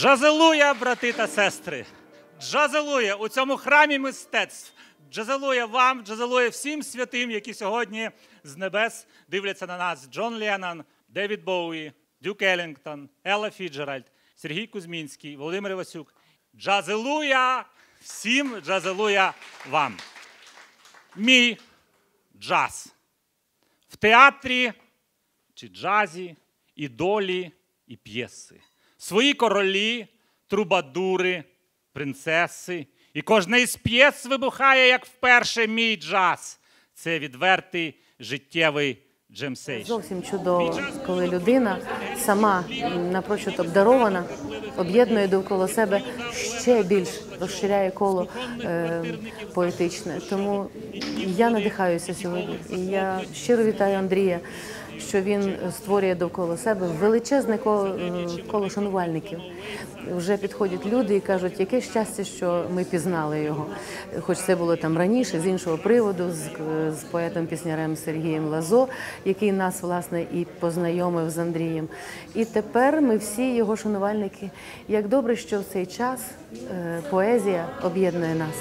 Джазелуя, брати та сестри! Джазелуя у цьому храмі мистецтв! Джазелуя вам, джазелуя всім святим, які сьогодні з небес дивляться на нас. Джон Леннон, Девід Боуї, Дюк Еллінгтон, Елла Фіджеральд, Сергій Кузьмінський, Володимир Івасюк. Джазелуя всім, джазелуя вам! Мій джаз. В театрі чи джазі і долі, і п'єси. Свої королі, трубадури, принцеси. І кожна із п'єс вибухає, як вперше мій джаз. Це відвертий життєвий джемсейшн. Зовсім чудово, коли людина сама напрочуд обдарована, об'єднує довкола себе, ще більш розширяє коло поетичне. Тому я надихаюся сьогодні. І я щиро вітаю Андрія, що він створює довкола себе величезне коло шанувальників. Вже підходять люди і кажуть, яке щастя, що ми пізнали його. Хоч це було там раніше, з іншого приводу, з поетом-піснярем Сергієм Лазо, який нас, власне, і познайомив з Андрієм. І тепер ми всі його шанувальники. Як добре, що в цей час поезія об'єднує нас.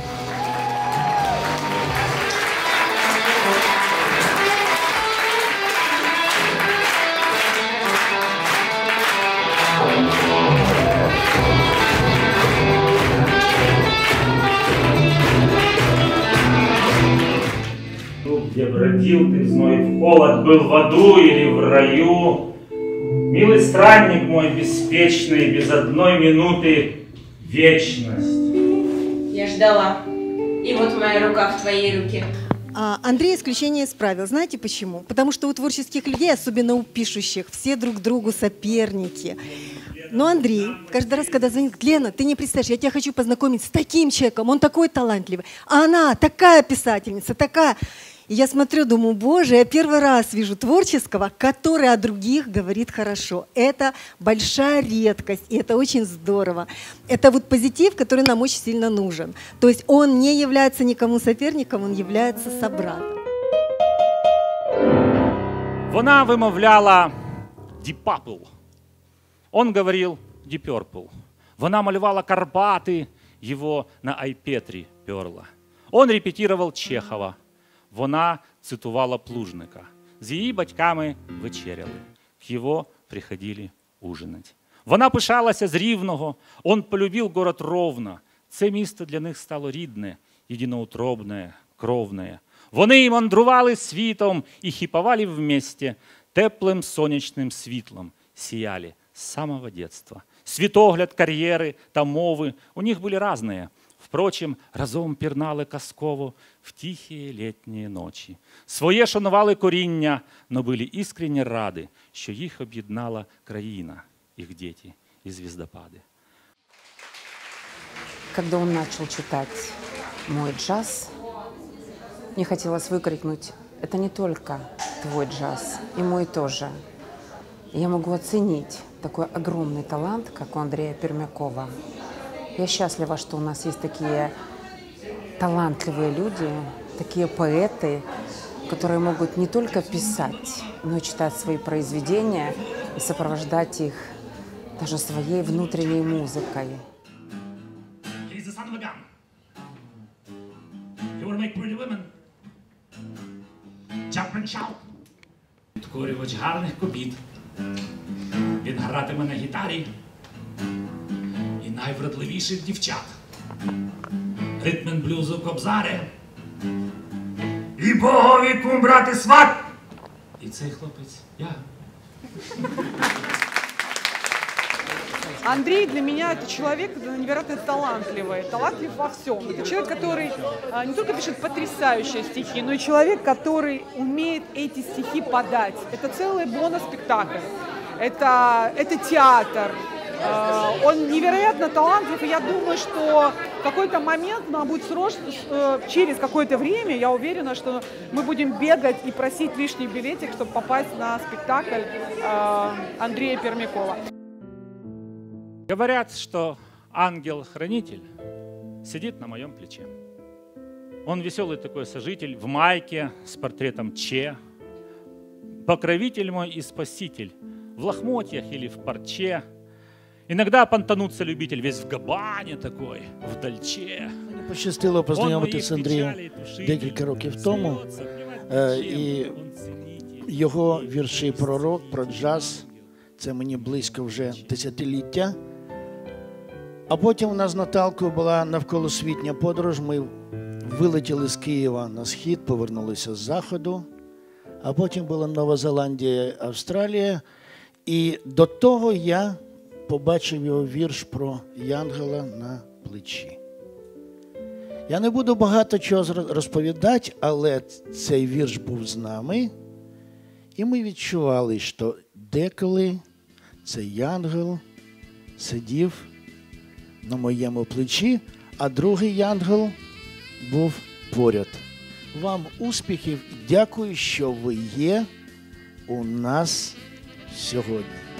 Где бродил ты зной в холод, был в аду или в раю. Милый странник мой беспечный, без одной минуты вечность. Я ждала. И вот моя рука в твоей руке. Андрей исключение из правил. Знаете почему? Потому что у творческих людей, особенно у пишущих, все друг другу соперники. Но Андрей каждый раз, когда звонит: Лена, ты не представляешь, я тебя хочу познакомить с таким человеком, он такой талантливый, а она такая писательница, такая... И я смотрю, думаю, боже, я первый раз вижу творческого, который о других говорит хорошо. Это большая редкость, и это очень здорово. Это вот позитив, который нам очень сильно нужен. То есть он не является никому соперником, он является собратом. Вона вимовляла Deep Purple. Он говорил Deep Purple. Вона малювала Карпаты, его на айпетрі перла. Он репетировал Чехова. Вона цитувала Плужника. З її батьками вечеряли. К його приходили ужинать. Вона пишалася з Рівного. Он полюбив город Ровно. Це місто для них стало рідне, єдиноутробне, кровне. Вони мандрували світом і хіповали вместе. Теплим сонячним світлом сіяли з самого детства. Світогляд, кар'єри та мови у них були різні. Впрочем, разом пірнали казково в тихі літні ночі. Своє шанували коріння, но були іскренні ради, що їх об'єднала країна, їх діти і звіздопади. Когда он начал читать мой джаз, мне хотелось выкрикнуть: это не только твой джаз, и мой тоже. Я могу оценить такой огромный талант, как у Андрея Пермякова. Я счастлива, что у нас есть такие талантливые люди, такие поэты, которые могут не только писать, но и читать свои произведения и сопровождать их даже своей внутренней музыкой. Підкорювач гарних кобіт. Він гратиме на гітарі і найвродливіших дівчат. Ритмен блюзу кобзаре і богові кум брати сват. І цей хлопець я. Андрей для меня это человек невероятно талантливый, талантлив во всем. Это человек, который не только пишет потрясающие стихи, но и человек, который умеет эти стихи подать. Это целый моноспектакль, это театр. Он невероятно талантлив, и я думаю, что в какой-то момент нам будет через какое-то время, я уверена, что мы будем бегать и просить лишний билетик, чтобы попасть на спектакль Андрея Пермякова. Говорят, что ангел-хранитель сидит на моем плече. Он веселый такой сожитель в майке с портретом Че. Покровитель мой и спаситель в лохмотьях или в парче. Иногда понтануться любитель весь в габане такой, в дольче. Мені пощастило познайомитися з Андрієм декілька років тому. І його вірші про рок, про джаз, це мені близько вже десятиліття. А потім у нас з Наталкою була навколосвітня подорож. Ми вилетіли з Києва на схід, повернулися з заходу. А потім була Нова Зеландія, Австралія. І до того я побачив його вірш про янгела на плечі. Я не буду багато чого розповідати, але цей вірш був з нами. І ми відчували, що деколи цей янгел сидів на моєму плечі, а другий янгел був поряд. Вам успіхів і дякую, що ви є у нас сьогодні.